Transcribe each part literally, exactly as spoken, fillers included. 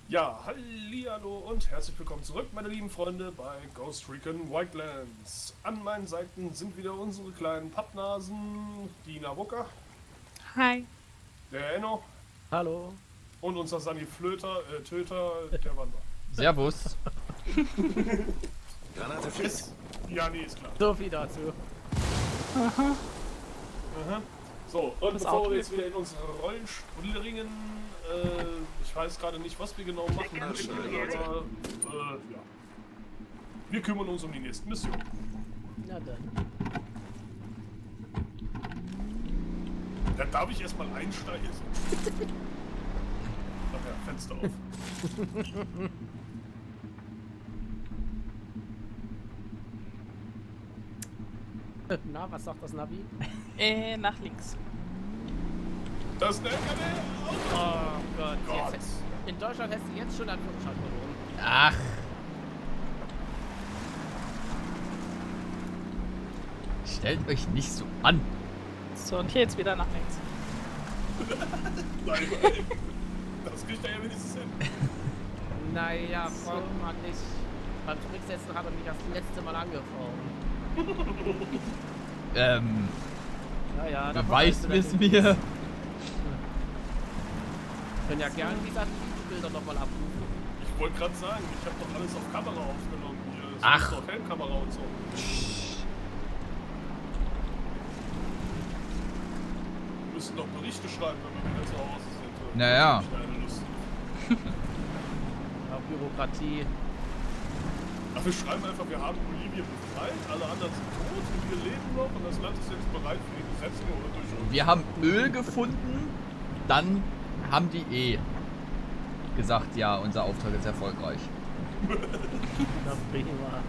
Ja, hallihallo und herzlich willkommen zurück, meine lieben Freunde, bei Ghost Recon Wildlands. An meinen Seiten sind wieder unsere kleinen Pappnasen, die Navuka. Hi. Der Enno. Hallo. Und unser Sani Flöter, äh, Töter, der Wander. Servus. Granate fest. Ja, nee, ist klar. So viel dazu. Aha. Aha. So, und Das bevor Auto wir jetzt wieder in unsere Rollen springen, äh, ich weiß gerade nicht, was wir genau machen müssen, aber, äh, ja. Wir kümmern uns um die nächste Mission. Na dann. Da darf ich erstmal einsteigen. Ach ja, Fenster auf. Na, was sagt das Navi? Äh, nach links. Das ist der L K W! Oh Gott. Gott. Jetzt, in Deutschland hast du jetzt schon einen Führerschein verloren. Ach. Stellt euch nicht so an. So, und hier jetzt wieder nach links. Nein, nein. Das kriegt er ja wenigstens hin. Naja, So. Frank mag nicht. Beim Zurücksetzen hat er mich das letzte Mal angefahren. Ähm, Ja, ja, da beweist weißt du es das mir. nicht. Können ja gerne die Satellitenbilder nochmal abrufen. Ich wollte gerade sagen, ich habe doch alles auf Kamera aufgenommen hier. Es Ach. ist doch Helmkamera und so. Wir müssen doch Berichte schreiben, wenn wir wieder zu Hause sind. Naja. Ich habe keine Lust. Ja, Bürokratie. Ach, wir schreiben einfach, wir haben Bolivien befreit, alle anderen sind tot und wir leben noch und das Land ist jetzt bereit für die Besetzung oder durch uns. Wir haben Öl gefunden, dann haben die eh gesagt, ja, unser Auftrag ist erfolgreich. Na prima.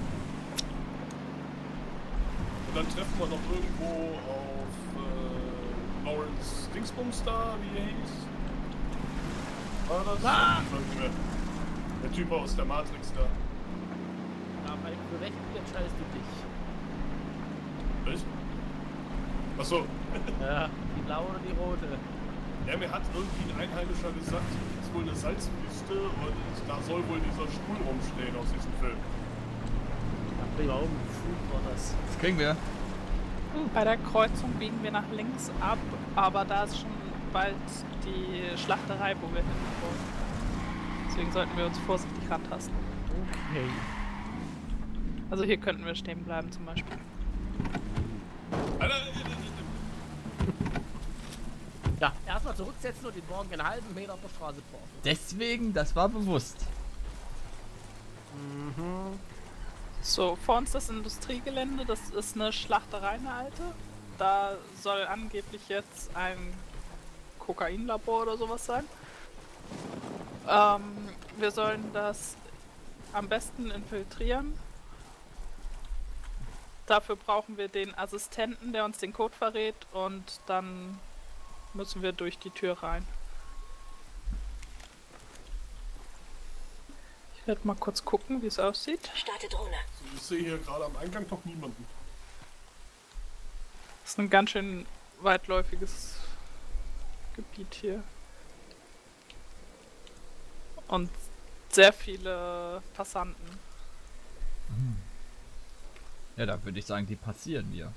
Und dann treffen wir noch irgendwo auf äh, Lawrence Dingsbums da, wie er hieß. War das? Ah! Ich weiß nicht mehr. Der Typ aus der Matrix da. Ja, bei- für welchen entscheidest du dich? Echt? Achso. Ja, die blaue oder die rote? Ja, mir hat irgendwie ein Einheimischer gesagt, es ist wohl eine Salzwüste und da soll wohl dieser Stuhl rumstehen aus diesem Film. Ja, prima, um Food war das. Das kriegen wir. Bei der Kreuzung biegen wir nach links ab, aber da ist schon bald die Schlachterei, wo wir hin wollen. Deswegen sollten wir uns vorsichtig rantasten. Okay. Also hier könnten wir stehen bleiben zum Beispiel. Alter, äh, äh, äh, Ja, erstmal zurücksetzen und den Morgen einen halben Meter auf der Straße brauchen. Deswegen, das war bewusst. Mhm. So, vor uns das Industriegelände, das ist eine Schlachterei, eine alte. Da soll angeblich jetzt ein Kokainlabor oder sowas sein. Ähm, wir sollen das am besten infiltrieren. Dafür brauchen wir den Assistenten, der uns den Code verrät, und dann müssen wir durch die Tür rein. Ich werde mal kurz gucken, wie es aussieht. Starte Drohne. ich sehe hier gerade am Eingang noch niemanden. Das ist ein ganz schön weitläufiges Gebiet hier. Und sehr viele Passanten. Ja, da würde ich sagen, die passieren wir.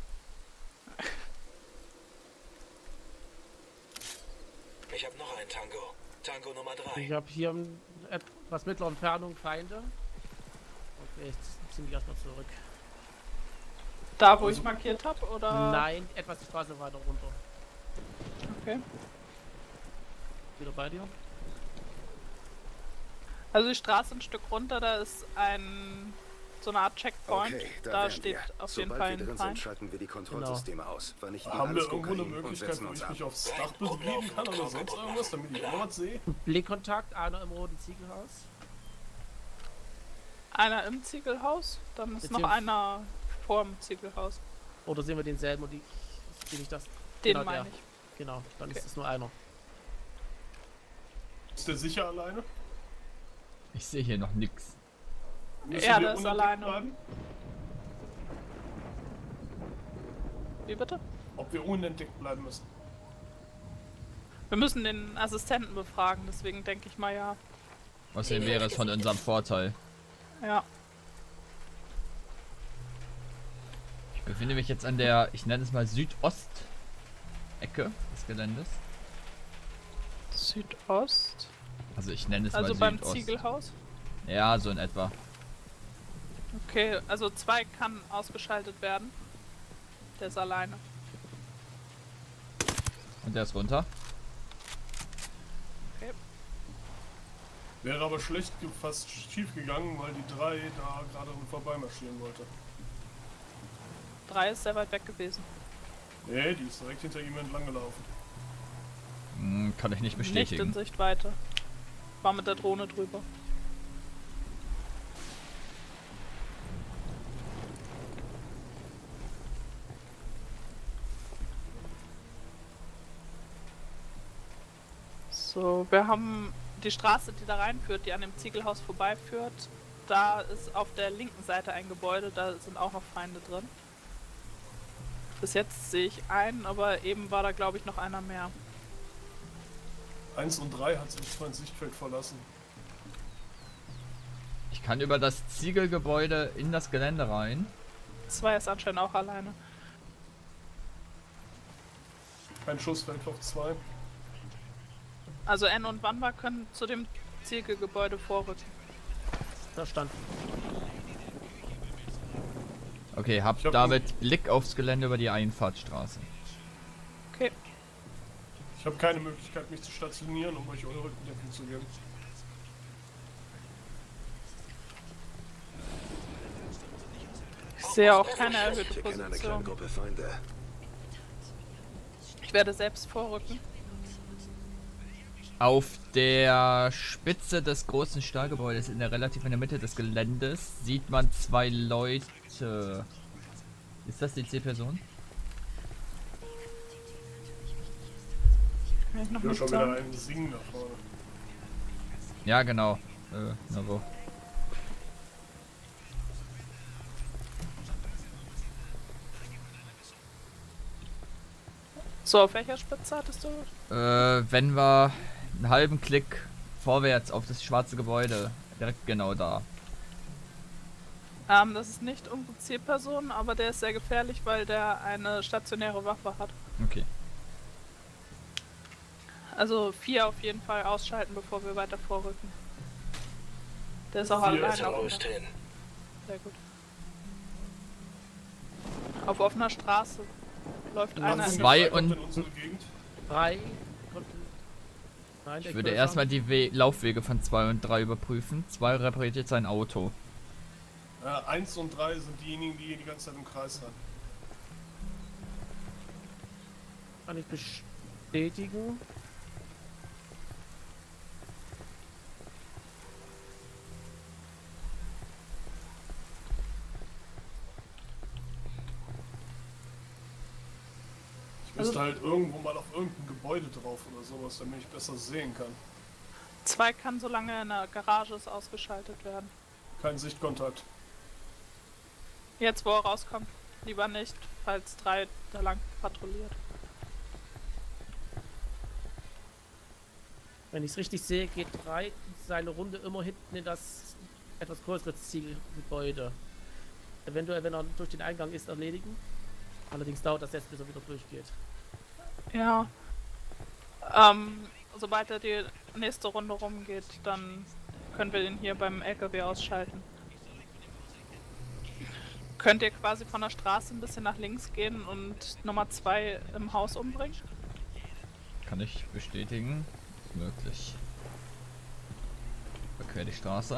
Ich habe noch einen Tango. Tango Nummer Ich drei. habe hier in etwas mittlerer Entfernung Feinde. Okay, ich ziehe mich erstmal zurück. Da, wo ich markiert habe, oder? Nein, etwas die Straße weiter runter. Okay. Wieder bei dir? Also die Straße ein Stück runter, da ist ein so eine Art Checkpoint. Okay, da, da wären steht wir. auf Sobald jeden Fall wir ein drin sind, Feind. schalten wir die Kontrollsysteme aus. Vernichten Haben wir alles irgendwo eine Kokain und Möglichkeit, setzen wo uns ich ab. mich aufs Dach bewegen kann oder sonst irgendwas, damit ich auch was sehe? Blickkontakt, einer im roten Ziegelhaus. Einer im Ziegelhaus, dann ist noch Beziehungs- einer vor dem Ziegelhaus. Oder sehen wir denselben und die, bin ich das? Den Genau, meine der. ich. Genau, dann Okay. ist es nur einer. Ist der sicher alleine? Ich sehe hier noch nix. Müssen Ja, wir der ist unentdeckt alleine. bleiben? Wie bitte? Ob wir unentdeckt bleiben müssen. Wir müssen den Assistenten befragen, deswegen denke ich mal ja. Außerdem wäre es von unserem Vorteil. Ja. Ich befinde mich jetzt an der, ich nenne es mal Südost-Ecke des Geländes. Südost. Also ich nenne es Also mal beim Südost. Ziegelhaus. Ja, so in etwa. Okay, also zwei kann ausgeschaltet werden. Der ist alleine. Und der ist runter. Okay. Wäre aber schlecht ge- fast schief gegangen, weil die drei da gerade vorbei marschieren wollte. Drei ist sehr weit weg gewesen. Nee, die ist direkt hinter ihm entlang gelaufen. Hm, kann ich nicht Nicht bestätigen. in Sichtweite. War mit der Drohne drüber. So, wir haben die Straße, die da reinführt, die an dem Ziegelhaus vorbeiführt. Da ist auf der linken Seite ein Gebäude, da sind auch noch Feinde drin. Bis jetzt sehe ich einen, aber eben war da glaube ich noch einer mehr. Eins und drei hat sich mein Sichtfeld verlassen. Ich kann über das Ziegelgebäude in das Gelände rein. Zwei ist anscheinend auch alleine. Kein Schussfeld auf zwei. Also N und Wanwa können zu dem Ziegelgebäude vorrücken. Verstanden. Okay, hab Ich hab damit Blick aufs Gelände über die Einfahrtstraße. Okay. Ich habe keine Möglichkeit, mich zu stationieren, um euch eure Rückendeckung zu geben. Ich sehe auch keine erhöhte Wir kennen eine kleine Position. Gruppe Feinde. Ich werde selbst vorrücken. Auf der Spitze des großen Stahlgebäudes, in der relativ in der Mitte des Geländes, sieht man zwei Leute. Ist das die C-Person? Kann ich noch Ich höre nicht schon wieder sagen. einen Singen da vorne. Ja, genau. Äh, na wo. So, auf welcher Spitze hattest du? Äh, wenn wir einen halben Klick vorwärts auf das schwarze Gebäude, direkt genau da. Ähm, das ist nicht unsere Zielperson, aber der ist sehr gefährlich, weil der eine stationäre Waffe hat. Okay. Also vier auf jeden Fall ausschalten, bevor wir weiter vorrücken. Der ist auch Vier alleine ist auf Terrorist offener- hin. Sehr gut. Auf offener Straße läuft Ja, einer. zwei Kommt und- in unsere Gegend. Drei. konnten- Nein, der Ich würde Größer. erstmal die We Laufwege von zwei und drei überprüfen. zwei repariert jetzt sein Auto. Äh, eins und drei sind diejenigen, die hier die ganze Zeit im Kreis rennen. Kann ich bestätigen. Ich müsste halt irgendwo mal auf irgendein Gebäude drauf oder sowas, damit ich besser sehen kann. Zwei kann, solange er in der Garage ist, ausgeschaltet werden. Kein Sichtkontakt. Jetzt, wo er rauskommt, lieber nicht, falls drei da lang patrouilliert. Wenn ich es richtig sehe, geht drei seine Runde immer hinten in das etwas größere Zielgebäude. Eventuell, wenn er durch den Eingang ist, erledigen. Allerdings dauert das jetzt, bis er wieder durchgeht. Ja. Ähm, sobald er die nächste Runde rumgeht, dann können wir den hier beim L K W ausschalten. Könnt ihr quasi von der Straße ein bisschen nach links gehen und Nummer zwei im Haus umbringen? Kann ich bestätigen. Ist möglich. Überquer die Straße.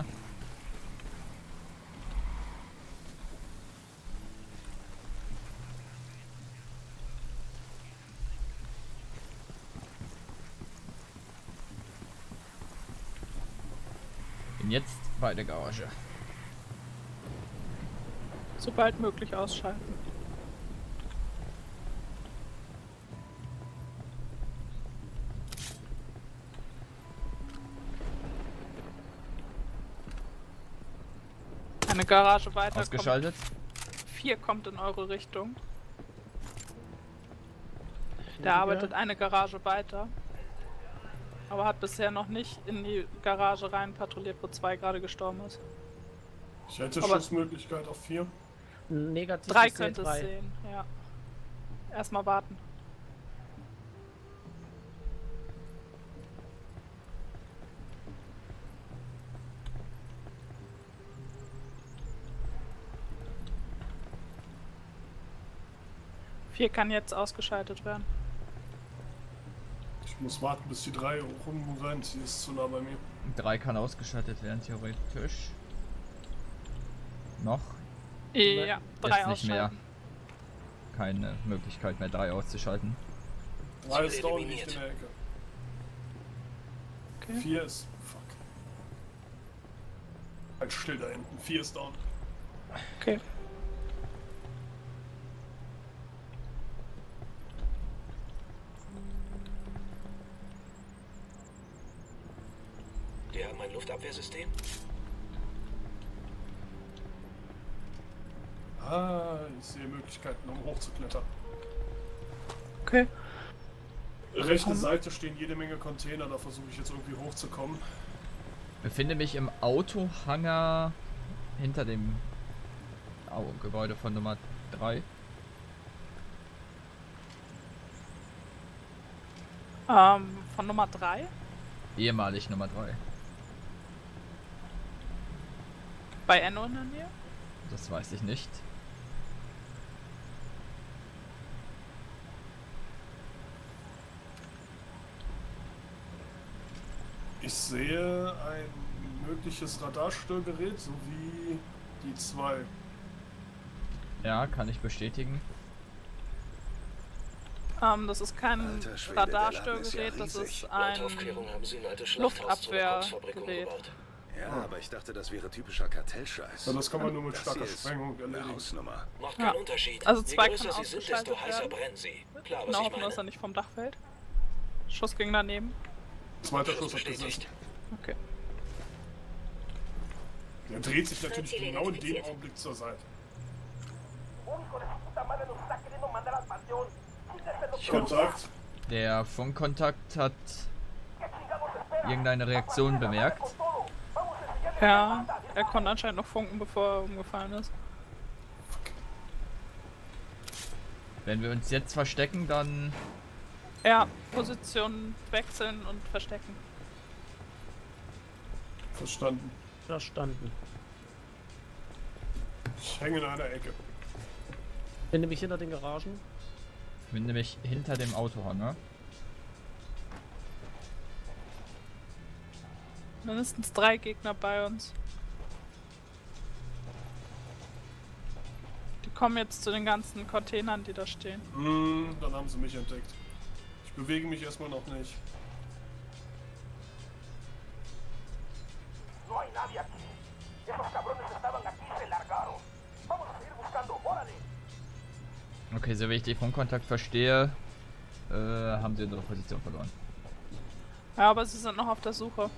Bin jetzt bei der Garage. Sobald möglich ausschalten. Eine Garage weiter. Ausgeschaltet. Kommt, vier kommt in eure Richtung. Da arbeitet eine Garage weiter. Aber hat bisher noch nicht in die Garage rein patrouilliert, wo zwei gerade gestorben ist. Ich hätte Aber- Schussmöglichkeit auf vier. Negativ Drei ich sehe könnte es drei. sehen, ja. Erstmal warten. Vier kann jetzt ausgeschaltet werden. Ich muss warten, bis die drei rumrennt. Sie ist zu nah bei mir. drei kann ausgeschaltet werden, theoretisch. Noch Ja, drei Jetzt nicht mehr. ausschalten. keine Möglichkeit mehr, drei auszuschalten. drei ist down, nicht in der Ecke. Okay. vier ist... Fuck. Halt still da hinten. vier ist down. Okay. Die haben ein Luftabwehrsystem? Ah, ich sehe Möglichkeiten, um hochzuklettern. Okay. Rechte Seite stehen jede Menge Container, da versuche ich jetzt irgendwie hochzukommen. Befinde mich im Autohangar hinter dem Au Gebäude von Nummer drei. Ähm, von Nummer drei. Ehemalig Nummer drei. Bei Enno in der Nähe. Das weiß ich nicht. Ich sehe ein mögliches Radarstörgerät sowie die zwei. Ja, kann ich bestätigen. Ähm, das ist kein Alter Schwede, der Laden ist ja Radarstörgerät, das riesig. ist Laut ein Aufklärung haben sie ein altes Schlachthaus zu einer Koksfabrik Luftabwehrgerät. umgebaut. Ja, aber ich dachte, das wäre typischer Kartellscheiß. Ja, das kann man nur mit Das starker hier ist Sprengung eine erledigen. Hausnummer. Macht Ja. keinen Unterschied. Also Je zwei größer kann sie sind, ausgeschaltet desto heißer werden. brennen sie. Klar, was Genau, ich hoffen, dass er meine. nicht vom Dach fällt. Schuss ging daneben. Zweiter Schuss Schuss hat gesessen. bestätigt. Okay. Der dreht sich natürlich genau in dem Augenblick zur Seite. Kontakt. Der Funkkontakt hat irgendeine Reaktion bemerkt. Ja, er konnte anscheinend noch funken, bevor er umgefallen ist. Wenn wir uns jetzt verstecken, dann Ja, Position wechseln und verstecken. Verstanden. Verstanden. Ich hänge in einer Ecke. Bin nämlich hinter den Garagen. bin nämlich hinter dem Autohangar. Mindestens drei Gegner bei uns. Die kommen jetzt zu den ganzen Containern, die da stehen. Hm, dann haben sie mich entdeckt. Ich bewege mich erstmal noch nicht. No hay nadie aquí. Esos cabrones estaban aquí y se largaron. Vamos a seguir buscando. ¡Órale! Okay, so wie ich den Funkkontakt verstehe, äh, haben sie unsere Position verloren. Ja, aber sie sind noch auf der Suche.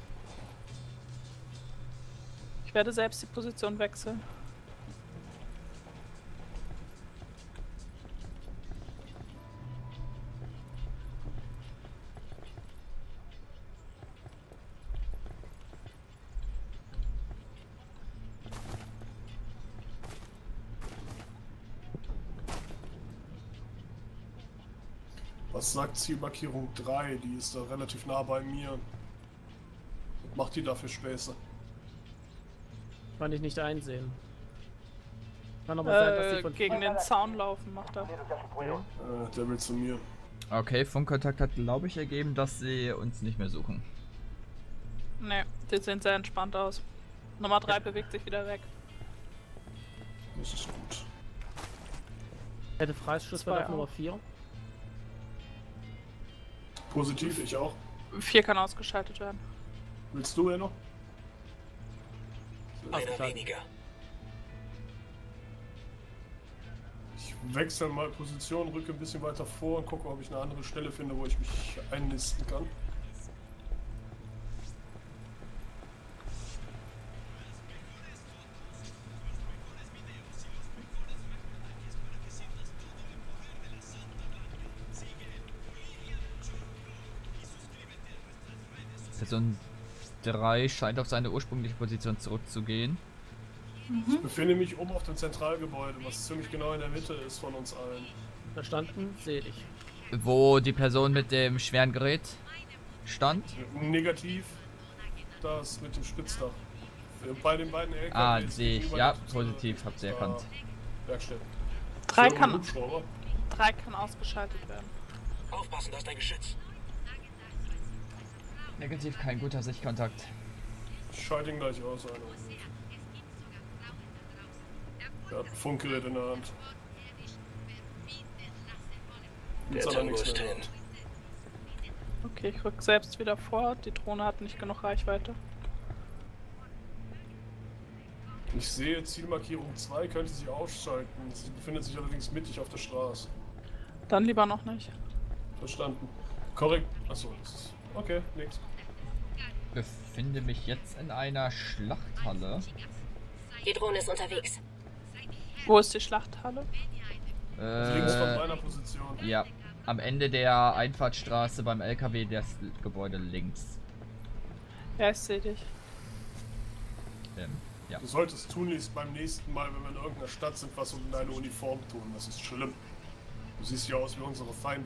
Ich werde selbst die Position wechseln. Was sagt Zielmarkierung drei? Die ist da relativ nah bei mir. Was macht die da für Späße? Kann ich nicht einsehen. Kann aber sein, dass Äh, die von gegen den Zaun laufen, macht er. Äh, der will zu mir. Okay, Funkkontakt hat, glaube ich, ergeben, dass sie uns nicht mehr suchen. Ne, die sehen sehr entspannt aus. Nummer drei bewegt sich wieder weg. Das ist gut. hätte Freistoß Zwei auf Nummer vier. Positiv, ich auch. Vier kann ausgeschaltet werden. Willst du, Enno? Einer Ausgeschaltet. weniger. Ich wechsle mal Position, rücke ein bisschen weiter vor und gucke, ob ich eine andere Stelle finde, wo ich mich einnisten kann. Person drei scheint auf seine ursprüngliche Position zurückzugehen. Ich befinde mich oben auf dem Zentralgebäude, was ziemlich genau in der Mitte ist von uns allen. Verstanden? Sehe ich. Wo die Person mit dem schweren Gerät stand. Negativ. Das mit dem Spitzdach. Bei den beiden L K Ws. Ah, sehe ich. Ja, gegenüber positiv, habt ihr erkannt. Werkstätten. Drei So, kann, Hubschrauber. drei kann ausgeschaltet werden. Aufpassen, das ist ein Geschütz. Negativ, kein guter Sichtkontakt. Ich schalte ihn gleich aus, einer. Er hat ein Funkgerät in der Hand. Der Jetzt hat er Tango nichts ist mehr in der hin. Hand. Okay, ich rück selbst wieder vor. Die Drohne hat nicht genug Reichweite. Ich sehe Zielmarkierung zwei, könnte sie ausschalten. Sie befindet sich allerdings mittig auf der Straße. Dann lieber noch nicht. Verstanden. Korrekt. Achso, das ist. Okay, nix. Befinde mich jetzt in einer Schlachthalle. Die Drohne ist unterwegs. Wo ist die Schlachthalle? Links von Äh, meiner Position. ja, am Ende der Einfahrtstraße beim L K W, das Gebäude links. Ja, ich sehe dich. Ähm, ja. Du solltest tunlichst beim nächsten Mal, wenn wir in irgendeiner Stadt sind, was um deine Uniform tun. Das ist schlimm. Du siehst ja aus wie unsere Feinde.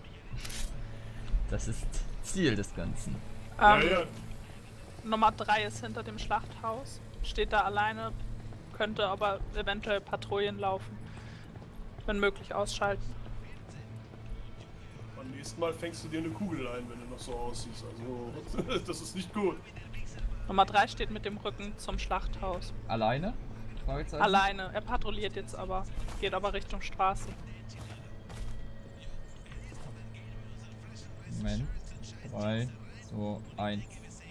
Das ist Ziel des Ganzen. Ähm, ja, ja. Nummer drei ist hinter dem Schlachthaus. Steht da alleine, könnte aber eventuell Patrouillen laufen. Wenn möglich ausschalten. Beim nächsten Mal fängst du dir eine Kugel ein, wenn du noch so aussiehst. Also, das ist nicht gut. Nummer drei steht mit dem Rücken zum Schlachthaus. Alleine? Fragezeichen? Alleine. Er patrouilliert jetzt aber. Geht aber Richtung Straße. Moment. drei, zwei, eins.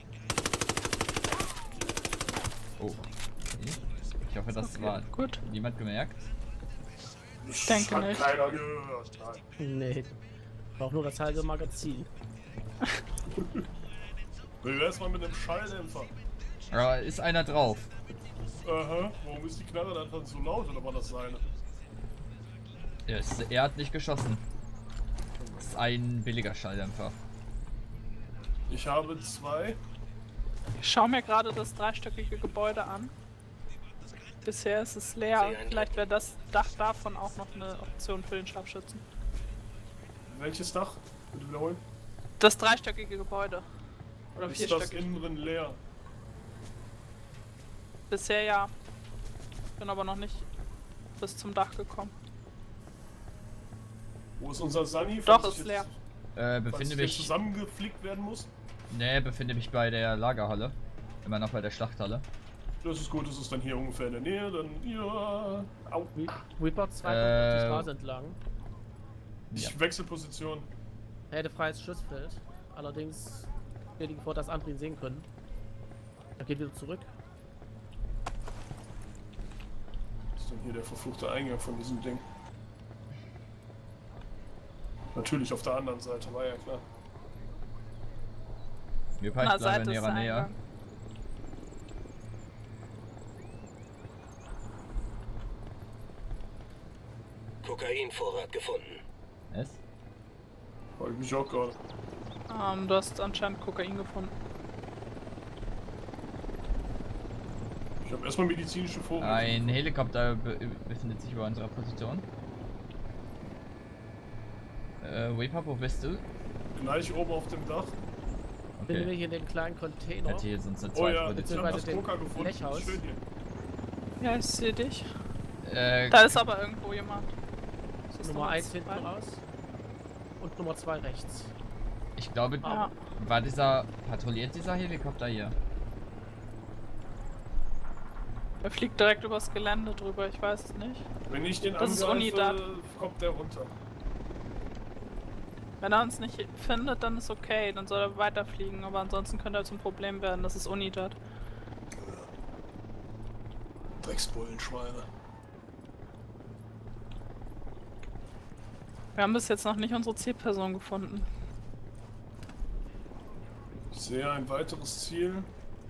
Oh. Okay. Ich hoffe, das Okay, war gut. Äh, niemand gemerkt. Ich denke Hat nicht. keiner gehört. Nein. Nee. Braucht nur das halbe Magazin. Wie wär's mal mit einem Schalldämpfer? Da ist einer drauf. Aha, warum ist die Knarre dann so laut oder war das seine? Er, ist, er hat nicht geschossen. Das ist ein billiger Schalldämpfer. Ich habe zwei. Ich schaue mir gerade das dreistöckige Gebäude an. Bisher ist es leer. Vielleicht wäre das Dach davon auch noch eine Option für den Scharfschützen. Welches Dach? Bitte wiederholen. Das dreistöckige Gebäude. Oder Ist das vierstöckig. innen drin leer? Bisher ja. Bin aber noch nicht bis zum Dach gekommen. Wo ist unser Sunny? Doch, falls ist ich leer. jetzt- Äh, falls befinde ich jetzt mich. zusammengeflickt werden muss? Ne, befinde mich bei der Lagerhalle. Immer noch bei der Schlachthalle. Das ist gut, das ist dann hier ungefähr in der Nähe. Dann ja. Au. Reaper zwei kommt Äh. auf die Straße entlang. Ich Ja. wechsle Position. Er hätte freies Schussfeld. Allerdings steht die Gefahr, dass andere ihn sehen können. Er geht wieder zurück. Was ist denn hier der verfluchte Eingang von diesem Ding? Natürlich auf der anderen Seite, war ja klar. Wir Na, bleiben Seite in ist ihrer der Nähe. Eingang. Kokainvorrat gefunden. Es? Frag ich mich auch gerade. Ähm, du hast anscheinend Kokain gefunden. Ich habe erstmal medizinische Vorräte. Ein Helikopter be befindet sich über unserer Position. Äh, Reaper, wo bist du? Gleich oben auf dem Dach. Finden wir Okay. hier in dem kleinen Container. Hat hier sonst eine Oh zweite ja, ich Position. habe das den Coca gefunden. Blechhaus. Schön hier. Ja, ich sehe dich. Äh, Da ist aber irgendwo jemand. Das ist Nummer eins hinten zwei. raus. Und Nummer zwei rechts. ich glaube, Ja. war dieser. Patrouilliert dieser Helikopter hier? Er fliegt direkt übers Gelände drüber, ich weiß es nicht. Wenn ich den Das ist angreife, Unidad. kommt der runter. Wenn er uns nicht findet, dann ist okay, dann soll er weiterfliegen, aber ansonsten könnte er zum Problem werden, das ist Unidad. Drecksbullenschweine. Wir haben bis jetzt noch nicht unsere Zielperson gefunden. Ich sehe ein weiteres Ziel.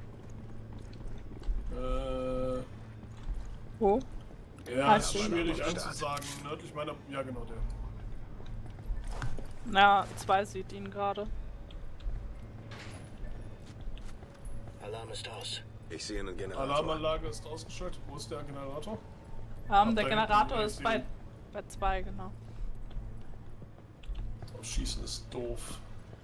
Äh, Wo? ja, Ah, ist ich sehe. schwierig anzusagen. Nördlich meiner. Ja, genau, der. Na, zwei sieht ihn gerade. Alarm ist aus. Ich sehe einen Generator. Alarmanlage ist ausgeschaltet. Wo ist der Generator? Ähm, Ach, der da Generator hinten, ist ich bei sehe bei zwei, genau. Oh, Schießen ist doof.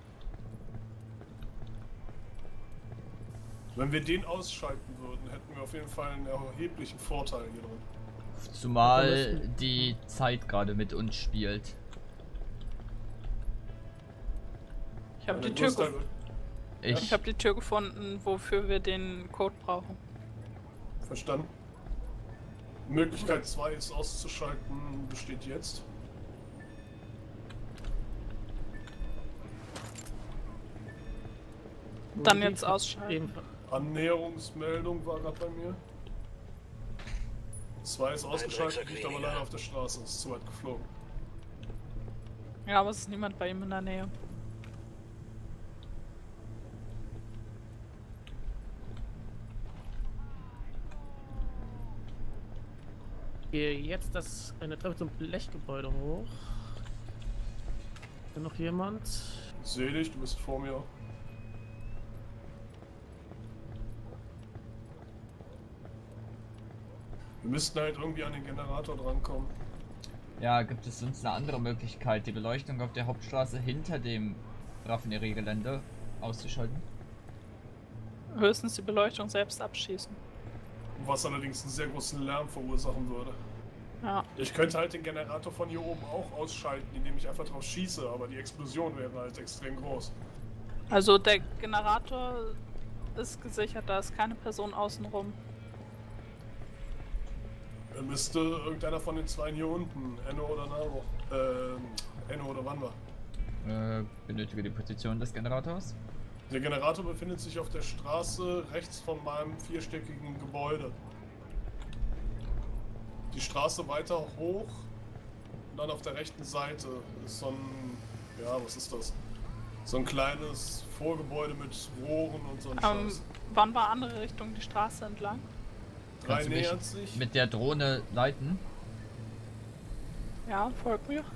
Wenn wir den ausschalten würden, hätten wir auf jeden Fall einen erheblichen Vorteil hier drin. Zumal die Zeit gerade mit uns spielt. Ich habe Ja, die dann Tür wirst du gefunden. halt- Ich Ich, habe die Tür gefunden, wofür wir den Code brauchen. Verstanden. Möglichkeit zwei ist auszuschalten, besteht jetzt. Dann jetzt ausschalten. Ebenfalls. Annäherungsmeldung war gerade bei mir. zwei ist ausgeschaltet, Dreckssack liegt aber weniger. leider auf der Straße, ist zu weit geflogen. Ja, aber es ist niemand bei ihm in der Nähe. Ich gehe jetzt das eine Treppe zum Blechgebäude hoch. Ist da noch jemand? Seh dich, du bist vor mir. Wir müssten halt irgendwie an den Generator drankommen. ja, gibt es sonst eine andere Möglichkeit, die Beleuchtung auf der Hauptstraße hinter dem Raffineriegelände auszuschalten? Höchstens die Beleuchtung selbst abschießen. Was allerdings einen sehr großen Lärm verursachen würde. Ja. Ich könnte halt den Generator von hier oben auch ausschalten, indem ich einfach drauf schieße, aber die Explosion wäre halt extrem groß. Also der Generator ist gesichert, da ist keine Person außenrum. Dann müsste irgendeiner von den zwei hier unten, Enno oder Naro, ähm, Enno oder Wanwa. Äh, benötige die Position des Generators. Der Generator befindet sich auf der Straße rechts von meinem vierstöckigen Gebäude. Die Straße weiter hoch und dann auf der rechten Seite ist so ein, ja, was ist das? So ein kleines Vorgebäude mit Rohren und so ein Ähm, Scheiß. wann war andere Richtung die Straße entlang? Drei Kannst du mich nähert sich. mit der Drohne leiten? Ja, folgt mir.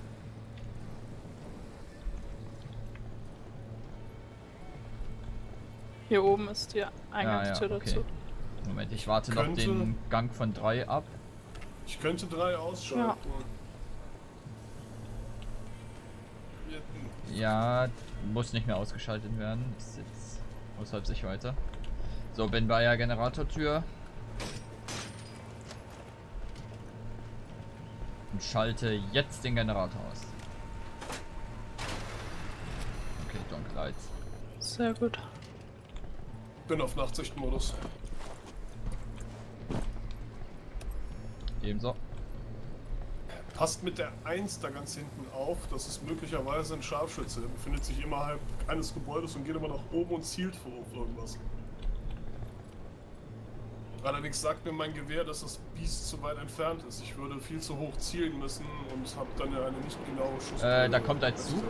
Hier oben ist die Eingangstür ja, okay. dazu. Moment, ich warte noch Könnte- den Gang von drei ab. Ich könnte drei ausschalten. Wir- Ja, muss nicht mehr ausgeschaltet werden. Ist jetzt außerhalb Sichtweite. So, bin bei der Generatortür. Und schalte jetzt den Generator aus. Okay, Dunkelheit. Sehr gut. Bin auf Nachtsichtmodus. Ebenso. Passt mit der eins da ganz hinten auf. Das ist möglicherweise ein Scharfschütze. Der befindet sich innerhalb eines Gebäudes und geht immer nach oben und zielt vor auf irgendwas. Allerdings sagt mir mein Gewehr, dass das Biest zu weit entfernt ist. Ich würde viel zu hoch zielen müssen und habe dann ja eine nicht genaue Schuss. Äh, da kommt ein Zug.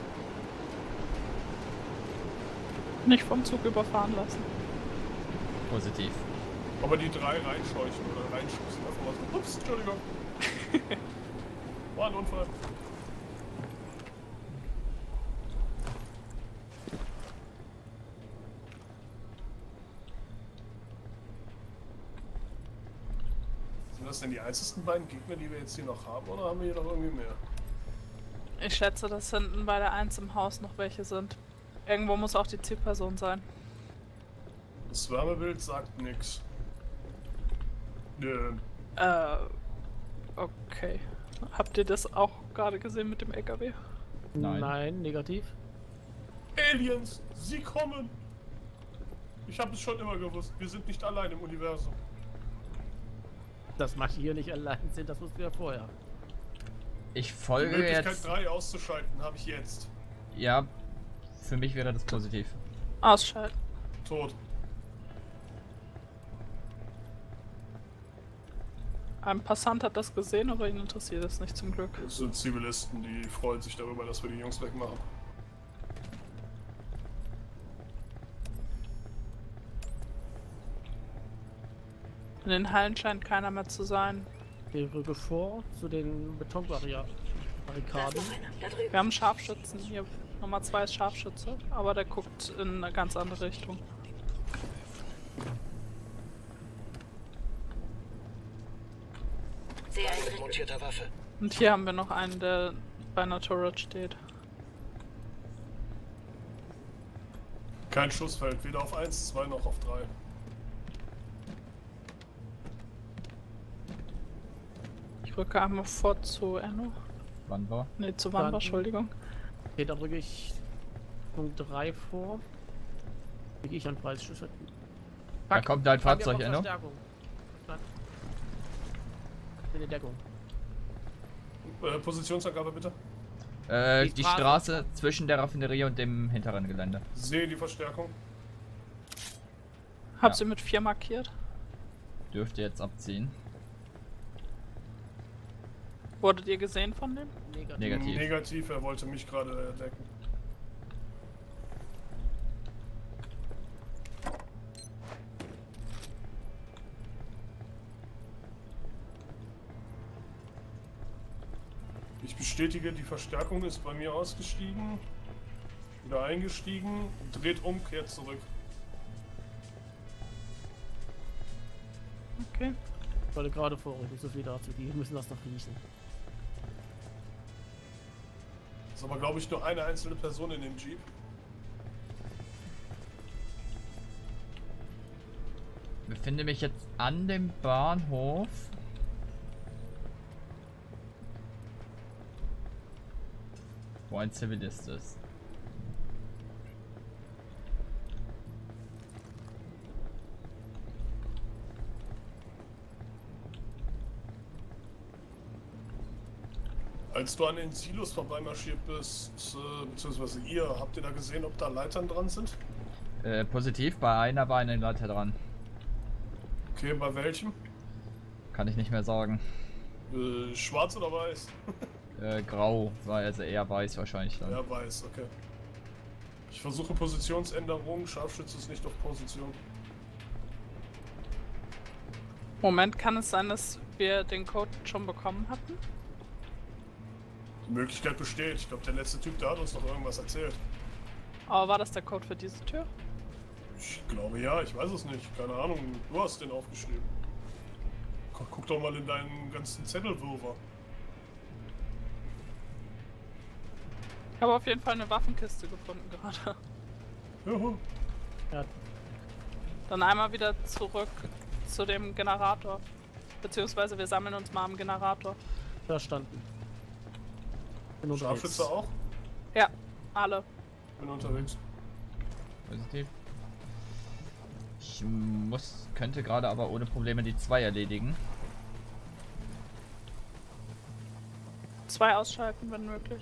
Nicht vom Zug überfahren lassen. Positiv. Aber die drei reinscheuchen oder reinschubsen. Einfach mal so. Ups, Entschuldigung. War ein Unfall. Sind das denn die einzigen beiden Gegner, die wir jetzt hier noch haben, oder haben wir hier noch irgendwie mehr? Ich schätze, dass hinten bei der eins im Haus noch welche sind. Irgendwo muss auch die Zielperson sein. Das Wärmebild sagt nix. Nö. Äh, okay. Habt ihr das auch gerade gesehen mit dem L K W? Nein. Nein, negativ. Aliens, sie kommen! Ich habe es schon immer gewusst, wir sind nicht allein im Universum. Dass manche hier nicht allein sind, das wussten wir ja vorher. Ich Die folge Möglichkeit jetzt. drei auszuschalten habe ich jetzt. Ja, für mich wäre das positiv. Ausschalten. Tot. Ein Passant hat das gesehen, aber ihn interessiert es nicht zum Glück. Das sind Zivilisten, die freuen sich darüber, dass wir die Jungs wegmachen. In den Hallen scheint keiner mehr zu sein. Ich rücke vor zu den Betonbarrikaden. Da ist noch einer. Da drüben. Wir haben einen Scharfschützen hier. Nummer zwei ist Scharfschütze, aber der guckt in eine ganz andere Richtung. montierter Waffe. Und hier haben wir noch einen, der bei einer Turret steht. Kein Schussfeld, weder auf eins, zwei noch auf drei. Ich rücke einmal vor zu Enno. Wann war? Ne, zu Wanda, Entschuldigung. Okay, dann drücke ich Punkt drei vor. Kriege ich einen Preisschuss. Da kommt dein Fahrzeug, Enno. In der Deckung. Äh, Positionsangabe bitte. Äh, Die die Straße. Straße zwischen der Raffinerie und dem hinteren Gelände. Sehe die Verstärkung. Hab Ja. sie mit vier markiert. Dürfte jetzt abziehen. Wurdet ihr gesehen von dem? Negativ. Negativ. Negativ, er wollte mich gerade decken. Ich bestätige, die Verstärkung ist bei mir ausgestiegen. Wieder eingestiegen, dreht um, kehrt zurück. Okay. Ich wollte gerade vorrücken, so viel dazu. Die müssen das noch riechen. Ist aber, glaube ich, nur eine einzelne Person in dem Jeep. Ich befinde mich jetzt an dem Bahnhof. Wo ein Zivilist ist. Als du an den Silos vorbeimarschiert bist, äh, beziehungsweise ihr, habt ihr da gesehen, ob da Leitern dran sind? Äh, positiv, bei einer war eine Leiter dran. Okay, bei welchem? Kann ich nicht mehr sagen. Äh, schwarz oder weiß? Äh, grau, war also eher weiß wahrscheinlich dann. Ja, weiß, okay. Ich versuche Positionsänderung, Scharfschütze ist nicht auf Position. Moment, kann es sein, dass wir den Code schon bekommen hatten? Die Möglichkeit besteht. Ich glaube, der letzte Typ, der hat uns noch irgendwas erzählt. Aber war das der Code für diese Tür? Ich glaube ja, ich weiß es nicht. Keine Ahnung, du hast den aufgeschrieben. Guck, guck doch mal in deinen ganzen Zettelwürfer. Ich habe auf jeden Fall eine Waffenkiste gefunden gerade. Juhu. Ja, Dann einmal wieder zurück zu dem Generator. Beziehungsweise wir sammeln uns mal am Generator. verstanden. Bin unterwegs. Scharfschütze auch? Ja, alle. Bin unterwegs. Positiv. Ich muss, könnte gerade aber ohne Probleme die zwei erledigen. Zwei ausschalten, wenn möglich.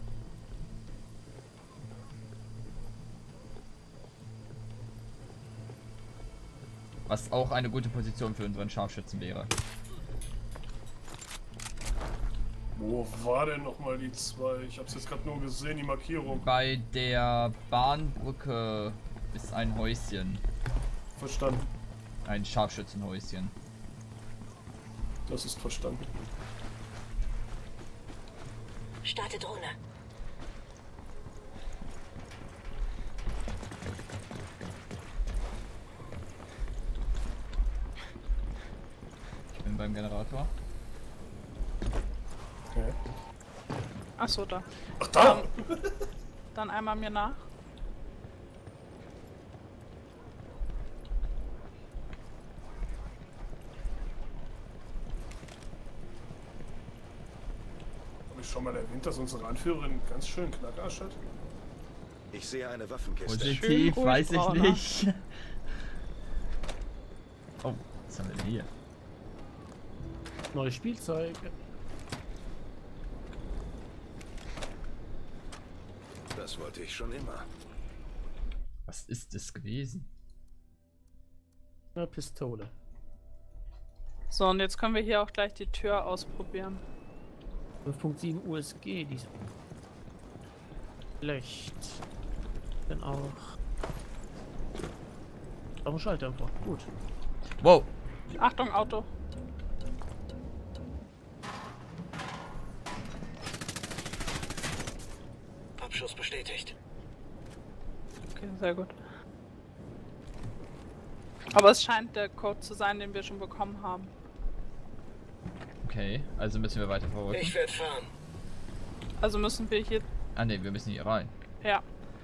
Was auch eine gute Position für unseren Scharfschützen wäre. Wo war denn nochmal die zwei? Ich hab's jetzt gerade nur gesehen, die Markierung. Bei der Bahnbrücke ist ein Häuschen. Verstanden. Ein Scharfschützenhäuschen. Das ist verstanden. Starte Drohne. Ich bin beim Generator. Okay. Achso, da. Ach da! Dann einmal mir nach. Habe ich schon mal erwähnt, dass unsere Anführerin ganz schön Knackarsch hat? Ich sehe eine Waffenkiste. Positiv, ruhig, weiß ich Brauner. nicht. Oh, was haben wir denn hier? Neues Spielzeug. Das wollte ich schon immer. Was ist das gewesen? Eine Pistole. So, und jetzt können wir hier auch gleich die Tür ausprobieren. fünf Punkt sieben U S G, die schlecht. Dann auch. Auch ein Schalldämpfer. Gut. Wow! Achtung, Auto. Abschuss bestätigt. Okay, sehr gut. Aber es scheint der Code zu sein, den wir schon bekommen haben. Okay, also müssen wir weiter vorrücken. Ich werde fahren. Also müssen wir hier... Ah ne, wir müssen hier rein. Ja.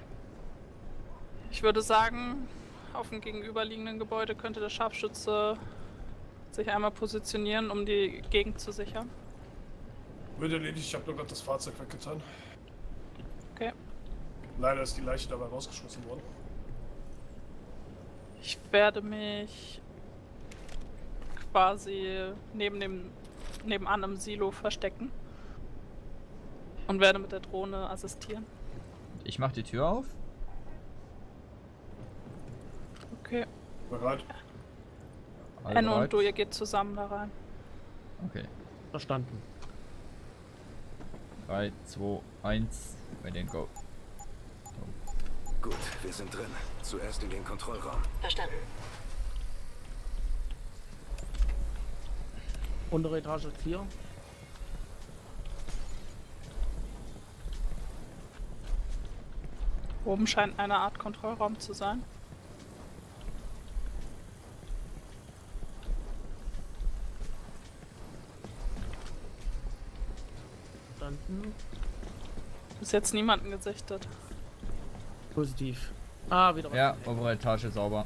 Ich würde sagen, auf dem gegenüberliegenden Gebäude könnte der Scharfschütze sich einmal positionieren, um die Gegend zu sichern. Wird erledigt, ich habe nur gerade das Fahrzeug weggetan. Okay. Leider ist die Leiche dabei rausgeschmissen worden. Ich werde mich quasi neben dem nebenan im Silo verstecken und werde mit der Drohne assistieren. Ich mach die Tür auf. Okay. Bereit? Alle Enno bereit? und du, ihr geht zusammen da rein. Okay. Verstanden. drei, zwei, eins, bei den Go. Gut, wir sind drin. Zuerst in den Kontrollraum. Verstanden. Untere Etage clear. Oben scheint eine Art Kontrollraum zu sein. Verstanden. Bis jetzt niemanden gesichtet. Positiv. Ah, wieder was. Ja, obere Etage sauber.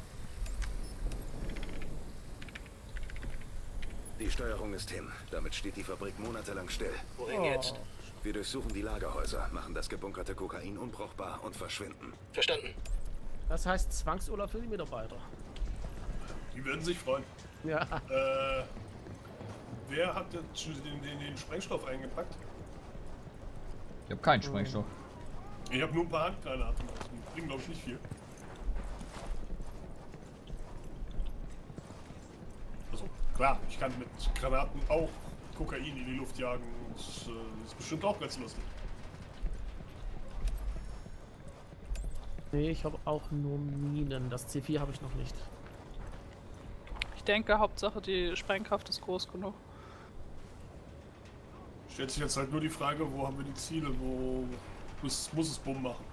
Die Steuerung ist hin. Damit steht die Fabrik monatelang still. Wohin jetzt? Wir durchsuchen die Lagerhäuser, machen das gebunkerte Kokain unbrauchbar und verschwinden. Verstanden. Das heißt Zwangsurlaub für die Mitarbeiter. Die würden sich freuen. Ja. Äh, wer hat jetzt den, den, den Sprengstoff eingepackt? Ich habe keinen Sprengstoff. Ich habe nur ein paar Handgranaten. Die bringen, glaube ich, nicht viel. Also, klar, ich kann mit Granaten auch Kokain in die Luft jagen. Das äh, ist bestimmt auch ganz lustig. Nee, ich habe auch nur Minen. Das C vier habe ich noch nicht. Ich denke, Hauptsache die Sprengkraft ist groß genug. Stellt sich jetzt halt nur die Frage, wo haben wir die Ziele, wo muss, muss es Bumm machen?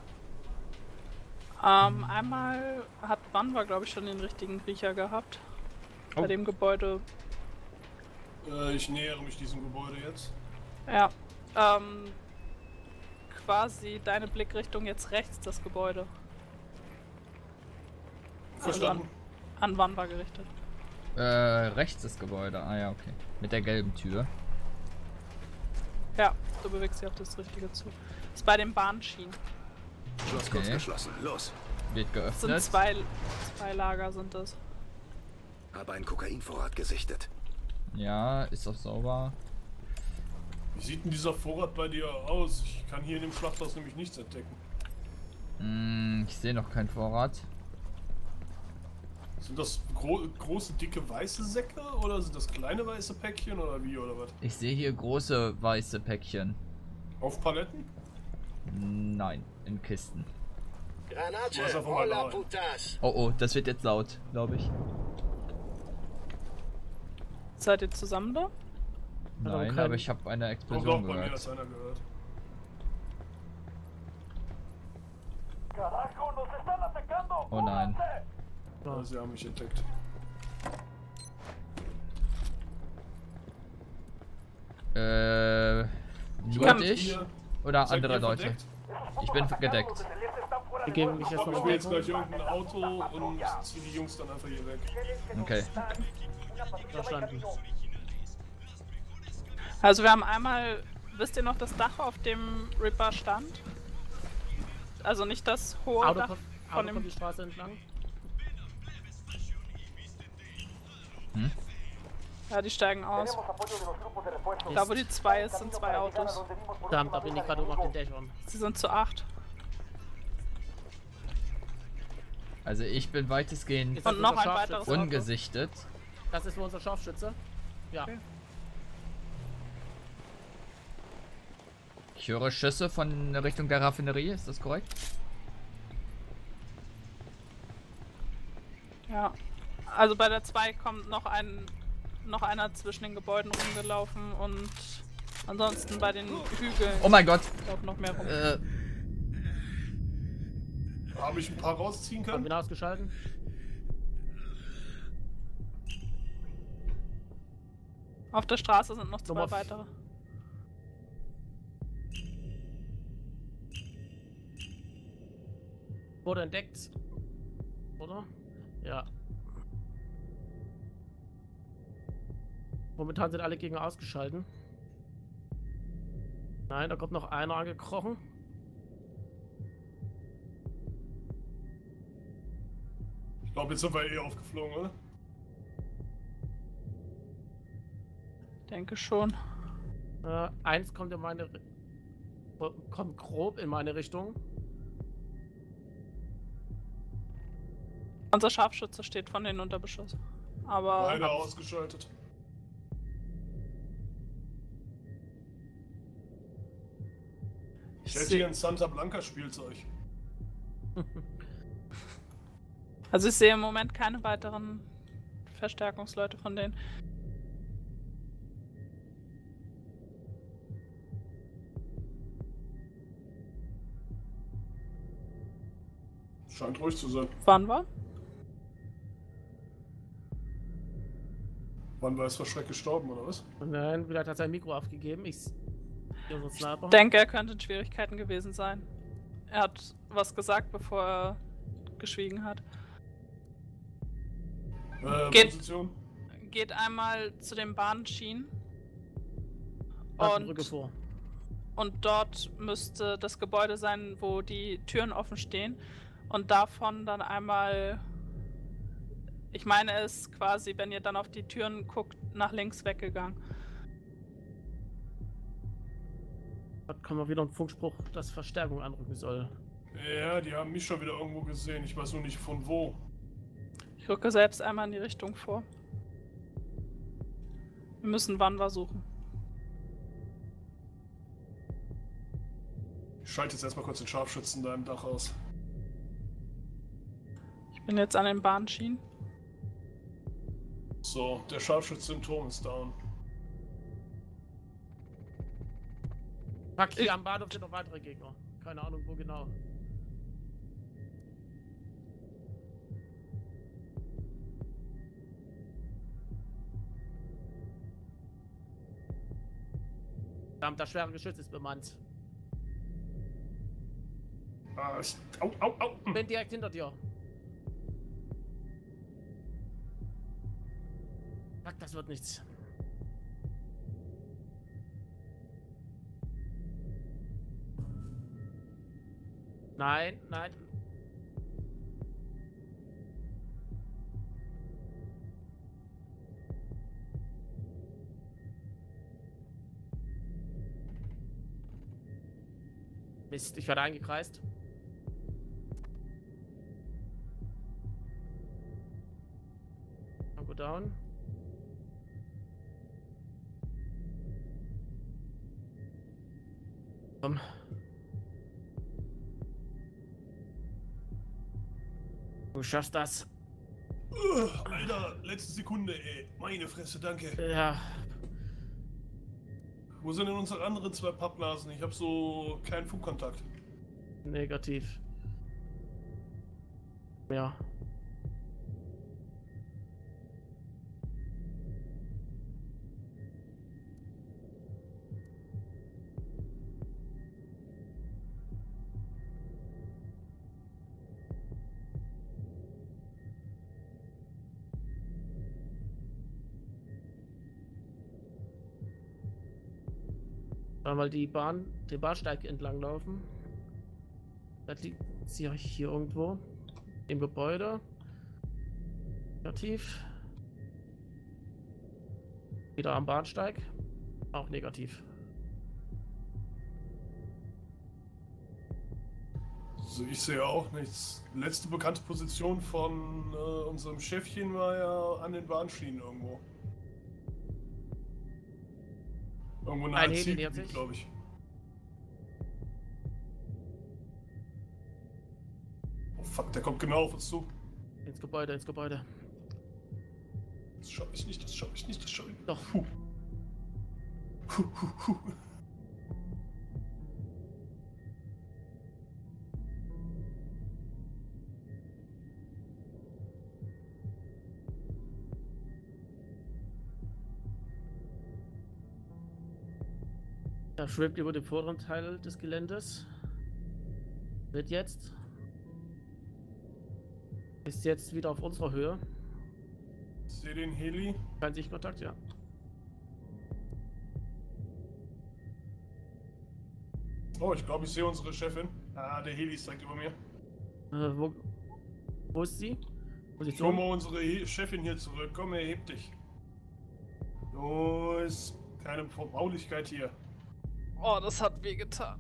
Ähm, einmal hat Banwa, glaube ich, schon den richtigen Riecher gehabt. Oh. Bei dem Gebäude. Äh, ich nähere mich diesem Gebäude jetzt. Ja. Ähm, quasi deine Blickrichtung jetzt rechts, das Gebäude. Verstanden. An Banwa gerichtet. Äh, rechts das Gebäude. Ah ja, okay. Mit der gelben Tür. Ja, du bewegst dich auf das Richtige zu. Ist bei den Bahnschienen. Schloss kurz geschlossen. Los. Wird Das sind geöffnet. zwei, zwei Lager sind es. Habe einen Kokainvorrat gesichtet. Ja, ist auch sauber. Wie sieht denn dieser Vorrat bei dir aus? Ich kann hier in dem Schlachthaus nämlich nichts entdecken. Hm, ich sehe noch keinen Vorrat. Sind das gro große, dicke, weiße Säcke oder sind das kleine weiße Päckchen oder wie oder was? Ich sehe hier große weiße Päckchen. Auf Paletten? Nein, in Kisten. Was Granate. auf einmal Hola da? putas. Oh oh, das wird jetzt laut, glaube ich. Seid ihr zusammen da? Nein, kein- aber ich habe eine Doch, doch, Explosion bei mir gehört. hat einer gehört. Carajo, nos están atacando. Oh nein. ¡Únanse! Ja, sie haben mich entdeckt. Äh, nur kann dich Ihr- oder seid andere ihr Leute? verdeckt? Ich bin gedeckt. Wir geben mich jetzt Ich noch will jetzt in gleich Deckung. irgendein Auto und zieh die Jungs dann einfach hier weg. Okay. Verstanden. Also wir haben einmal, wisst ihr noch das Dach, auf dem Ripper stand? Also nicht das hohe Auto, Dach kommt, von Auto kommt dem... die Straße entlang. Hm? Ja, die steigen aus. Da wo die zwei ist, sind zwei Autos. Verdammt, da bin ich gerade oben auf den Dächern. Sie sind zu acht. Also ich bin weitestgehend Ist das Und noch unser ein Scharfschütze? weiteres Auto. ungesichtet. Das ist unser Scharfschütze. Ja. Okay. Ich höre Schüsse von Richtung der Raffinerie, ist das korrekt? Ja. Also bei der zwei kommt noch ein noch einer zwischen den Gebäuden rumgelaufen und ansonsten bei den Hügeln Oh mein Gott! laufen noch mehr rum. Äh, Habe ich ein paar rausziehen Haben können? wir ihn ausgeschalten? Auf der Straße sind noch zwei Nummer f- weitere. Wurde entdeckt. Oder? Ja. Momentan sind alle Gegner ausgeschalten. Nein, da kommt noch einer angekrochen. Ich glaube, jetzt sind wir eh aufgeflogen, oder? Denke schon. Äh, eins kommt in meine Ri- kommt grob in meine Richtung. Unser Scharfschütze steht von denen unter Beschuss. Aber Beide ausgeschaltet. Ich hätte Sie- hier ein Santa Blanca Spielzeug. also ich sehe im Moment keine weiteren Verstärkungsleute von denen. Scheint ruhig zu sein. Wann war? Wann war es vor Schreck gestorben, oder was? Nein, vielleicht hat sein Mikro aufgegeben. Ich hier unser Sniper. Ich denke, er könnte in Schwierigkeiten gewesen sein. Er hat was gesagt, bevor er geschwiegen hat. Äh, Geht- Position? Geht einmal zu den Bahnschienen. Hat die Brücke Und, vor. und dort müsste das Gebäude sein, wo die Türen offen stehen. Und davon dann einmal... Ich meine, er ist quasi, wenn ihr dann auf die Türen guckt, nach links weggegangen. Da kommt mal wieder ein Funkspruch, dass Verstärkung anrücken soll. Ja, die haben mich schon wieder irgendwo gesehen. Ich weiß nur nicht von wo. Ich rücke selbst einmal in die Richtung vor. Wir müssen Wanwa suchen. Ich schalte jetzt erstmal kurz den Scharfschützen da im Dach aus. Ich bin jetzt an den Bahnschienen. So, der Scharfschütze im Turm ist down. Fuck, hier am Bahnhof sind noch weitere Gegner. Keine Ahnung, wo genau. Verdammt, das schwere Geschütz ist bemannt. Ah, ich, au, au, au. Ich bin direkt hinter dir. Fuck, das wird nichts. Nein, nein. Mist, ich werde eingekreist. Go down. Komm. Du schaffst das. Ugh, Alter, letzte Sekunde, ey. Meine Fresse, danke. Ja. Wo sind denn unsere anderen zwei Pappnasen? Ich habe so keinen Funkkontakt. Negativ. Ja. Einmal die Bahn, den Bahnsteig entlang laufen. Das liegt sie hier irgendwo im Gebäude. Negativ. Wieder am Bahnsteig. Auch negativ. Also ich sehe auch nichts. Letzte bekannte Position von äh, unserem Chefchen war ja an den Bahnschienen irgendwo. Irgendwo nahe Ein Heli nähert Zielgebiet, sich. glaube ich. Oh fuck, der kommt genau auf uns zu. Ins Gebäude, ins Gebäude. Das schaffe ich nicht, das schaffe ich nicht, das schaffe ich nicht. Doch. Puh. Puh, puh, puh. Er schwebt über dem vorderen Teil des Geländes. Wird jetzt. Ist jetzt wieder auf unserer Höhe. Ich sehe den Heli. Kein Sichtkontakt, ja. Oh, ich glaube, ich sehe unsere Chefin. Ah, der Heli ist direkt über mir. Äh, wo, wo ist sie? Komm Position? mal unsere He Chefin hier zurück. Komm, erheb dich. Los. Keine Verbaulichkeit hier. Oh, das hat weh getan.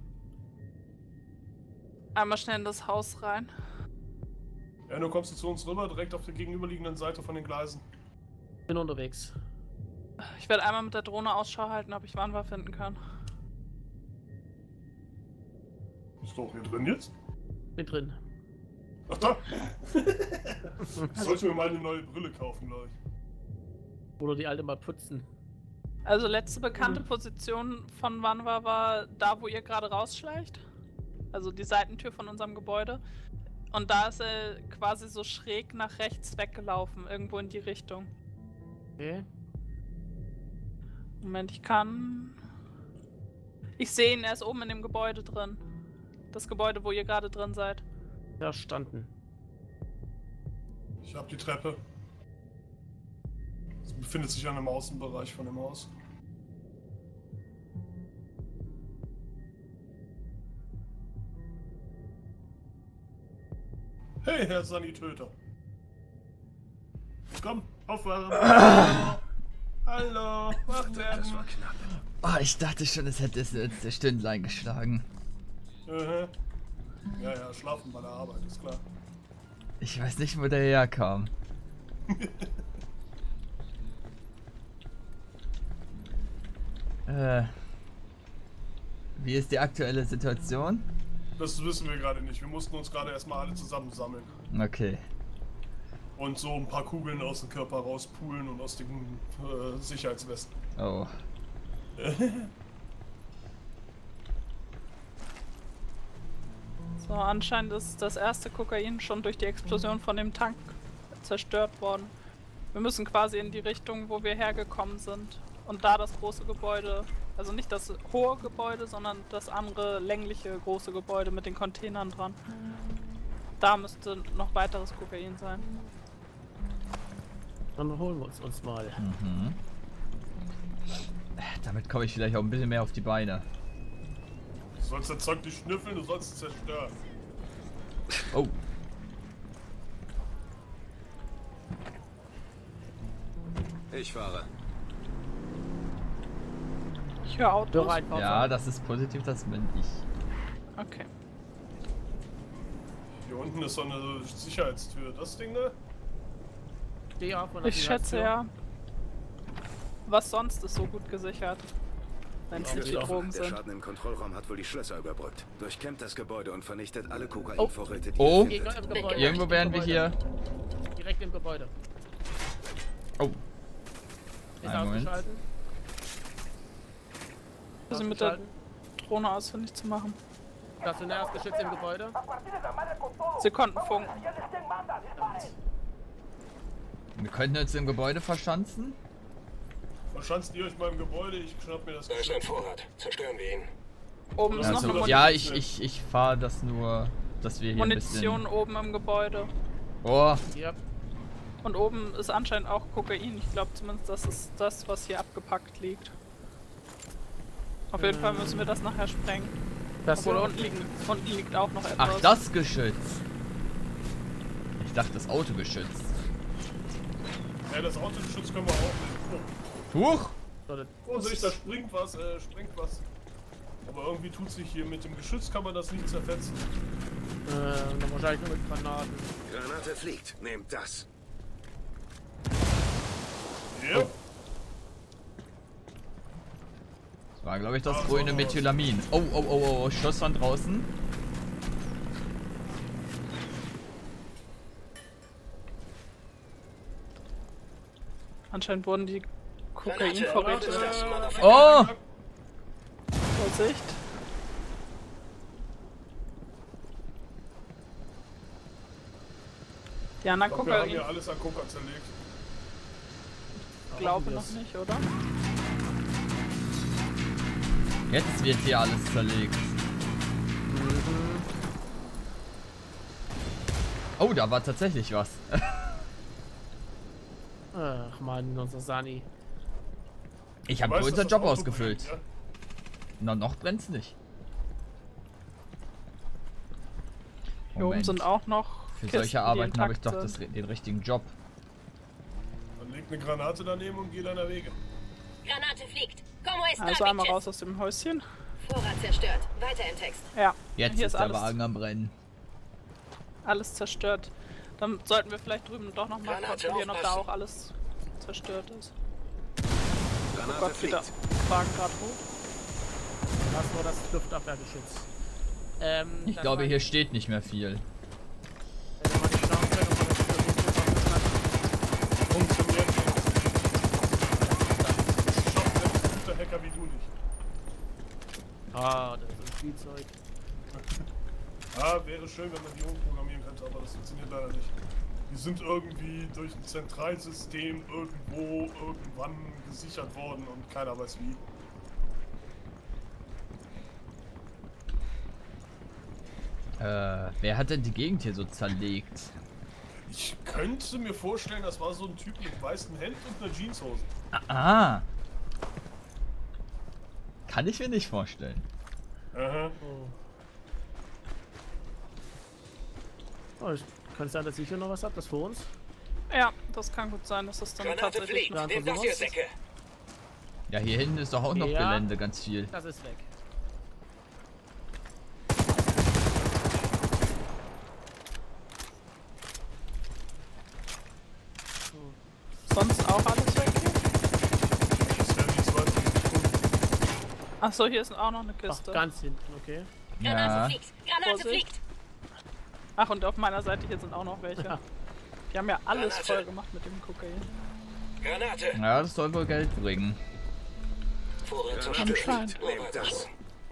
Einmal schnell in das Haus rein. Ja, du kommst zu uns rüber, direkt auf der gegenüberliegenden Seite von den Gleisen. Bin unterwegs. Ich werde einmal mit der Drohne Ausschau halten, ob ich Wanwa finden kann. Bist du auch hier drin jetzt? Bin drin. Ach da! Ich sollte mir mal eine neue Brille kaufen, glaube ich. Oder die alte mal putzen. Also letzte bekannte Position von Wanwa war da, wo ihr gerade rausschleicht. Also die Seitentür von unserem Gebäude. Und da ist er quasi so schräg nach rechts weggelaufen, irgendwo in die Richtung. Okay. Moment, ich kann... Ich sehe ihn, er ist oben in dem Gebäude drin. Das Gebäude, wo ihr gerade drin seid. Verstanden. Ich habe die Treppe. Es befindet sich an einem Außenbereich von dem Haus. Hey, Herr Sanitöter. Komm, aufwachen. Hallo, wach werden. Das war knapp. Oh, ich dachte schon, es hätte es jetzt der Stündlein geschlagen. Aha. Ja, ja, schlafen bei der Arbeit, ist klar. Ich weiß nicht, wo der herkam. äh, wie ist die aktuelle Situation? Das wissen wir gerade nicht. Wir mussten uns gerade erstmal alle zusammensammeln. Okay. Und so ein paar Kugeln aus dem Körper rauspulen und aus den äh, Sicherheitswesten. Oh. So, anscheinend ist das erste Kokain schon durch die Explosion von dem Tank zerstört worden. Wir müssen quasi in die Richtung, wo wir hergekommen sind. Und da das große Gebäude, also nicht das hohe Gebäude, sondern das andere längliche große Gebäude mit den Containern dran. Da müsste noch weiteres Kokain sein. Dann holen wir uns uns mal. Mhm. Damit komme ich vielleicht auch ein bisschen mehr auf die Beine. Du sollst das Zeug nicht schnüffeln, du sollst es zerstören. Oh. Ich fahre. Ich höre Autos. Höre einfach. Ja, das ist positiv, das bin ich. Okay. Hier unten ist so eine Sicherheitstür. Das Ding da? Steh auf, und Ich schätze ja. Was sonst ist so gut gesichert? Wenn es nicht die Drogen Der sind. Schaden im Kontrollraum hat wohl die Schlösser überbrückt. Durchkämmt das Gebäude und vernichtet alle Kokainvorräte, die Oh. ihr findet. Im Gebäude. Irgendwo wären wir hier. Direkt im Gebäude. Oh. Ist Einen Moment. ausgeschalten. Also mit der Ausgeschalten. Drohne ausfindig zu machen. Stationäres Geschütz im Gebäude. A partir de la madre con todo. Sie konnten funken. Y él es quien manda, disparen. Wir könnten uns im Gebäude verschanzen. Verschanzt ihr euch mal im Gebäude? Ich schnapp mir das Da ist ein Vorrat. Zerstören wir ihn. Oben ist noch Also, eine Munition. ja, ich, ich, ich fahre das nur, dass wir hier ein Munition bisschen... oben im Gebäude. Oh, Hier. Und oben ist anscheinend auch Kokain. Ich glaube zumindest, das ist das, was hier abgepackt liegt. Auf jeden Fall müssen wir das nachher sprengen. Das Obwohl hier. unten, liegen, unten liegt auch noch etwas. ach, das Geschütz. Ich dachte, das Autogeschütz. Ja, das Autogeschütz können wir auch. Huch! Oh, sehe ich, da springt was, äh, springt was. Aber irgendwie tut sich hier mit dem Geschütz, kann man das nicht zerfetzen. Äh, dann wahrscheinlich nur mit Granaten. Granate fliegt. Nehmt das. Ja. Das war, glaube ich, das Ah, grüne so. Methylamin. Oh, oh, oh, oh, Schuss von draußen. Anscheinend wurden die Granate, Kokainvorräte. ist das, Motherfucker. Oh! Vorsicht. Ja, na Ich glaub, wir haben Kokain. hier alles an Coca zerlegt. Glaube wir noch es. nicht, oder? Jetzt wird hier alles zerlegt. Oh, da war tatsächlich was. Ach man, unser Sani. Ich Du habe weißt, unseren dass das Job Auto ausgefüllt. brennt, ja? Na, noch brennt's nicht. Hier oben sind auch noch Für Kisten, solche die Arbeiten habe ich intakt doch das, sind. den richtigen Job. Dann leg eine Granate daneben und geh deiner Wege. Granate fliegt. Como está, Also einmal bitches? raus aus dem Häuschen. Vorrat zerstört. Weiter im Text. Ja, Jetzt hier ist ist der alles, Wagen am Brennen. alles zerstört. Dann sollten wir vielleicht drüben doch noch mal Granate kontrollieren, ob da aufpassen. auch alles zerstört ist. Oh Granate Gott, wieder fliegt. Wagen gerade hoch. Das war das Luftabwehrgeschütz. Ähm, Ich das glaube, war- hier steht nicht mehr viel. Wenn wir mal die Schnauze können, ob wir das wieder so gut Funktioniert nicht. Das schafft selbst ein guter Hacker wie du nicht. Ah, das ist ein Spielzeug. Ah, wäre schön, wenn man die umprogrammieren könnte, aber das funktioniert leider nicht. Die sind irgendwie durch ein Zentralsystem irgendwo, irgendwann gesichert worden und keiner weiß wie. Äh, wer hat denn die Gegend hier so zerlegt? Ich könnte mir vorstellen, das war so ein Typ mit weißem Hemd und einer Jeanshose. Ah. Kann ich mir nicht vorstellen. Aha. Oh, ich, kann es sein, dass ich hier noch was habe, das vor uns? Ja, das kann gut sein, dass das dann Granate tatsächlich... fliegt. Ja, Nehmt versuchen das ihr wir's. Säcke. Ja, hier hinten ist doch auch noch Ja. Gelände, ganz viel. Das ist weg. Sonst auch alles weg hier? Das wäre die zweite Sekunde. Achso, hier ist auch noch eine Ach, Kiste. ganz hinten, okay. Granate Ja. fliegt. Granate Vorsicht. fliegt. Ach, und auf meiner Seite hier sind auch noch welche. Ja. Die haben ja alles Granate. voll gemacht mit dem Kokain. Granate. Ja, das soll wohl Geld bringen. Vorrat Anscheinend. zerstört. Nehmt das.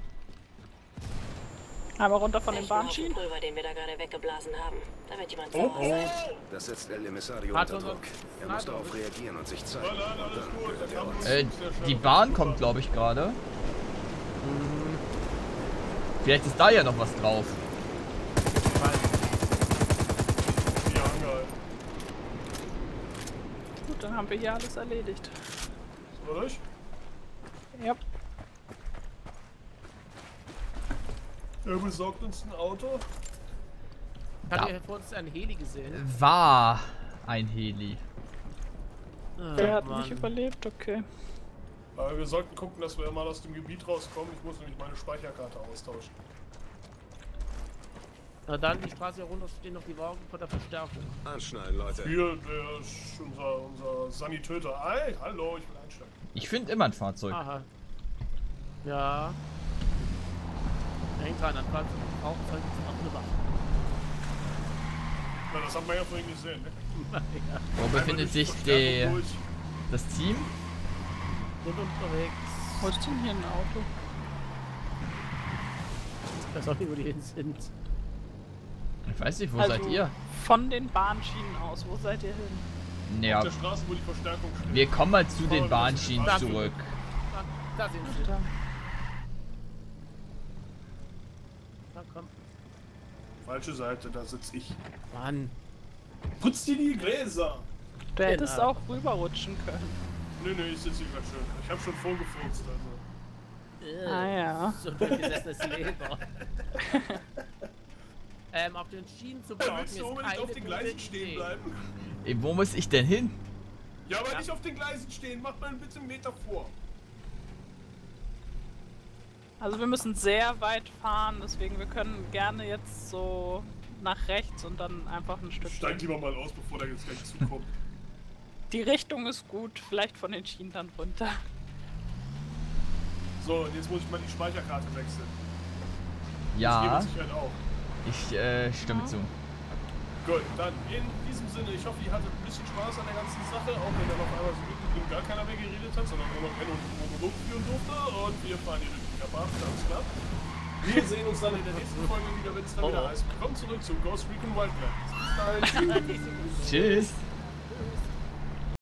Einmal runter von den Welchen Haufen Bahnschienen. Pulver, den wir da gerade weggeblasen haben. Da wird jemand Oh, sauer sein. Das setzt El Emissario Hat unter unser- Druck. Er muss darauf reagieren und sich zeigen. Nein, nein, Und alles dann gut. gehört Wir er haben uns. uns Äh, sehr schnell die Bahn kommt, glaube ich, gerade. Vielleicht ist da ja noch was drauf. hier angehalten. Gut, dann haben wir hier alles erledigt. Sind wir durch? Ja. Er besorgt uns ein Auto. Habt Da. ihr vor uns einen Heli gesehen? War ein Heli. Ah, Der hat Mann. nicht überlebt, okay. Aber wir sollten gucken, dass wir mal aus dem Gebiet rauskommen. Ich muss nämlich meine Speicherkarte austauschen. Na dann, die Straße herunter stehen noch die Wagen von der Verstärkung. Anschnallen, Leute. Hier, der ist unser, unser Sanitöter. Hey, hallo, ich will einsteigen. Ich finde immer ein Fahrzeug. Aha. Ja. Da hängt dran, an Fahrzeug. Rauchzeug ist auch eine Waffe. Na, das haben wir ja vorhin gesehen, ne? Wo Einmal befindet durch die sich Verstärkung die, durch. das Team? Sind unterwegs. Wo ist denn hier ein Auto? Ich weiß auch nicht, wo die hin sind. Ich weiß nicht, wo Also, seid ihr? Von den Bahnschienen aus, wo seid ihr hin? Auf Naja, der Straße, wo die Verstärkung steht. wir kommen mal zu den Bahnschienen Da- zurück. Da, da sind sie. Da. Na komm. Falsche Seite, da sitz ich. Mann. Putz dir die Gläser! Du hättest Genau. auch rüberrutschen können. Nö, nö, ich sitze hier grad schön. Ich hab schon vorgefurzt, also. Äh, Ah ja. So durchgesessenes Leber. ähm, auf den Schienen zu parken Willst ist du unbedingt keine auf den gute Gleisen stehen Idee. bleiben? Ey, wo muss ich denn hin? Ja, aber Ja. nicht auf den Gleisen stehen. Mach mal bitte einen Meter vor. Also wir müssen sehr weit fahren, deswegen wir können gerne jetzt so nach rechts und dann einfach ein Stück. Steig lieber mal aus, bevor der jetzt gleich zukommt. Die Richtung ist gut, vielleicht von den Schienen dann runter. So, und jetzt muss ich mal die Speicherkarte wechseln. Ja, Das geht mit Sicherheit auch. ich äh, stimme zu. Gut, dann in diesem Sinne, ich hoffe, ihr hattet ein bisschen Spaß an der ganzen Sache, auch wenn dann auf einmal so mittendrin gar keiner mehr geredet hat, sondern nur noch Renn und Monolog führen durfte. Und wir fahren hier durch die Kappe ab, ganz klar. Wir sehen uns dann in der nächsten Folge wieder, wenn es dann wieder heißt, willkommen zurück zu Ghost Recon Wildlands. Bis dahin. Tschüss.